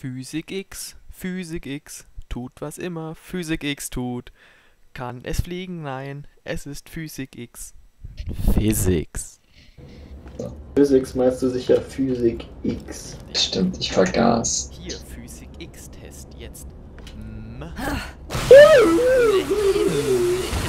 Physik X, tut was immer Physik X tut. Kann es fliegen? Nein, es ist Physik X. Physics. Physics meinst du sicher Physik X. Stimmt, ich vergaß. Hier, Physik X-Test jetzt.